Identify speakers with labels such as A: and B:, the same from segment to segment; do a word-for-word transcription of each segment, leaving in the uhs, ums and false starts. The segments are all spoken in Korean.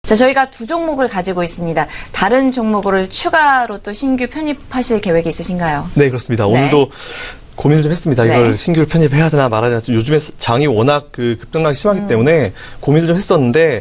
A: 자, 저희가 두 종목을 가지고 있습니다. 다른 종목을 추가로 또 신규 편입하실 계획이 있으신가요?
B: 네, 그렇습니다.
A: 네.
B: 오늘도 고민을 좀 했습니다.
A: 네.
B: 이걸 신규를 편입해야 되나 말아야 되나. 요즘에 장이 워낙 그 급등락이 심하기
A: 음.
B: 때문에 고민을 좀 했었는데,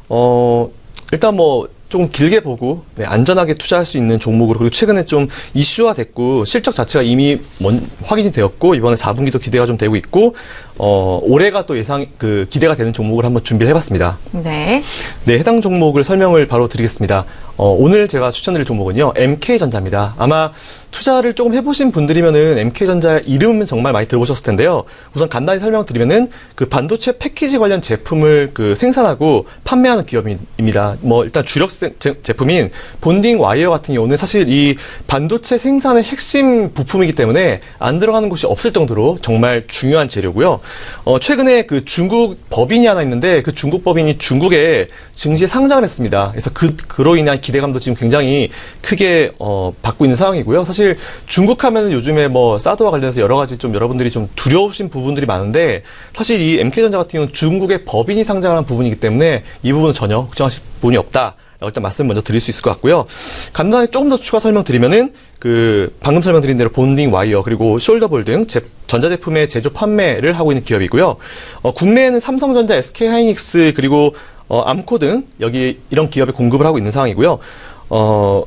B: 어, 일단 뭐, 좀 길게 보고 네, 안전하게 투자할 수 있는 종목으로, 그리고 최근에 좀 이슈화 됐고 실적 자체가 이미 먼, 확인이 되었고 이번에 사 분기도 기대가 좀 되고 있고 어, 올해가 또 예상 그 기대가 되는 종목을 한번 준비를 해봤습니다.
A: 네.
B: 네, 해당 종목을 설명을 바로 드리겠습니다. 어, 오늘 제가 추천드릴 종목은요, 엠케이전자입니다. 아마 투자를 조금 해보신 분들이면은 엠케이전자 이름은 정말 많이 들어보셨을 텐데요. 우선 간단히 설명드리면은 그 반도체 패키지 관련 제품을 그 생산하고 판매하는 기업입니다. 뭐 일단 주력 제, 제품인 본딩 와이어 같은 경우는 사실 이 반도체 생산의 핵심 부품이기 때문에 안 들어가는 곳이 없을 정도로 정말 중요한 재료고요. 어, 최근에 그 중국 법인이 하나 있는데 그 중국 법인이 중국에 증시에 상장을 했습니다. 그래서 그, 그로 인한 기대감도 지금 굉장히 크게 어, 받고 있는 상황이고요. 사실 중국 하면은 요즘에 뭐 사드와 관련해서 여러 가지 좀 여러분들이 좀 두려우신 부분들이 많은데, 사실 이 엠케이전자 같은 경우는 중국의 법인이 상장을 한 부분이기 때문에 이 부분은 전혀 걱정하실 부분이 없다. 일단 말씀 먼저 드릴 수 있을 것 같고요. 간단하게 조금 더 추가 설명드리면은 그 방금 설명드린 대로 본딩 와이어 그리고 숄더볼 등 제, 전자제품의 제조 판매를 하고 있는 기업이고요. 어, 국내에는 삼성전자, 에스케이하이닉스 그리고 어, 암코 등 여기 이런 기업에 공급을 하고 있는 상황이고요. 어,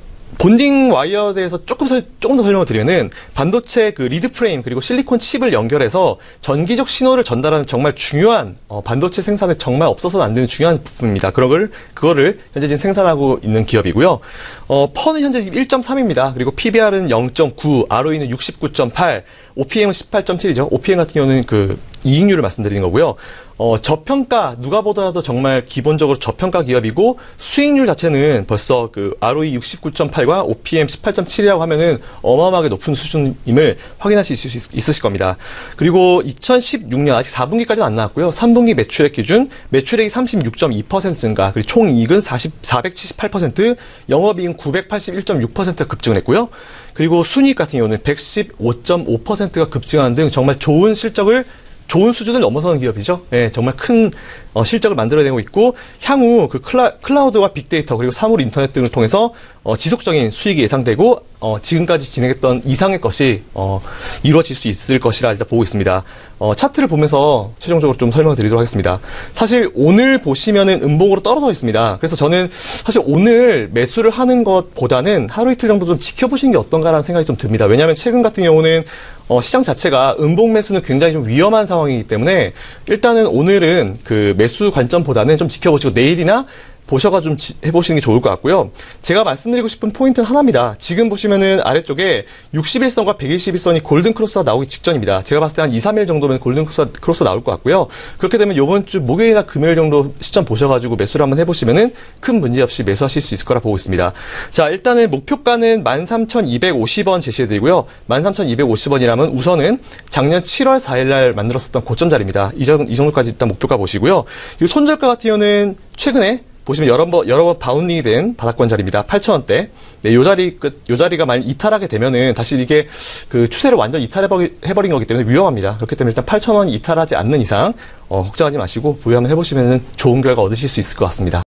B: 본딩 와이어에 대해서 조금, 설, 조금 더 설명을 드리면은 반도체 그 리드 프레임 그리고 실리콘 칩을 연결해서 전기적 신호를 전달하는 정말 중요한 어, 반도체 생산에 정말 없어서는 안 되는 중요한 부품입니다. 그런 걸, 그거를 현재 지금 생산하고 있는 기업이고요. 어, 퍼는 현재 지금 일 점 삼입니다. 그리고 피비알은 영 점 구, 알오이는 육십구 점 팔, 오피엠은 십팔 점 칠이죠. 오피엠 같은 경우는 그 이익률을 말씀드리는 거고요. 어, 저평가, 누가 보더라도 정말 기본적으로 저평가 기업이고, 수익률 자체는 벌써 그 알오이 육십구 점 팔과 오피엠 십팔 점 칠이라고 하면은 어마어마하게 높은 수준임을 확인하실 수 있, 있으실 겁니다. 그리고 이천십육 년, 아직 사 분기까지는 안 나왔고요. 삼 분기 매출액 기준, 매출액이 삼십육 점 이 퍼센트 증가, 그리고 총이익은 사백칠십팔 퍼센트, 영업이익은 구백팔십일 점 육 퍼센트가 급증을 했고요. 그리고 순이익 같은 경우는 백십오 점 오 퍼센트가 급증하는 등 정말 좋은 실적을 좋은 수준을 넘어서는 기업이죠. 예, 정말 큰 어, 실적을 만들어내고 있고, 향후 그 클라, 클라우드와 빅데이터 그리고 사물 인터넷 등을 통해서 어, 지속적인 수익이 예상되고 어, 지금까지 진행했던 이상의 것이 어, 이루어질 수 있을 것이라 일단 보고 있습니다. 어, 차트를 보면서 최종적으로 좀 설명을 드리도록 하겠습니다. 사실 오늘 보시면은 음봉으로 떨어져 있습니다. 그래서 저는 사실 오늘 매수를 하는 것보다는 하루 이틀 정도 좀 지켜보시는 게 어떤가라는 생각이 좀 듭니다. 왜냐하면 최근 같은 경우는 어, 시장 자체가 음봉 매수는 굉장히 좀 위험한 상황이기 때문에 일단은 오늘은 그 매수 관점보다는 좀 지켜보시고 내일이나 보셔가 좀 해보시는 게 좋을 것 같고요. 제가 말씀드리고 싶은 포인트는 하나입니다. 지금 보시면은 아래쪽에 육십일 선과 백이십일 선이 골든 크로스가 나오기 직전입니다. 제가 봤을 때 한 이, 삼 일 정도면 골든 크로스, 크로스 나올 것 같고요. 그렇게 되면 이번 주 목요일이나 금요일 정도 시점 보셔가지고 매수를 한번 해보시면은 큰 문제 없이 매수하실 수 있을 거라 보고 있습니다. 자, 일단은 목표가는 만 삼천 이백오십 원 제시해드리고요. 만 삼천 이백오십 원이라면 우선은 작년 칠월 사일 날 만들었었던 고점 자리입니다. 이, 정, 이 정도까지 일단 목표가 보시고요. 그리고 손절가 같은 경우는 최근에 보시면 여러 번, 여러 번 바운딩이 된 바닥권 자리입니다. 팔천 원대. 네, 요 자리, 그, 요 자리가 만약 이탈하게 되면은 다시 이게 그 추세를 완전 이탈해버린 거기 때문에 위험합니다. 그렇기 때문에 일단 팔천 원 이탈하지 않는 이상, 어, 걱정하지 마시고 보유 한번 해보시면은 좋은 결과 얻으실 수 있을 것 같습니다.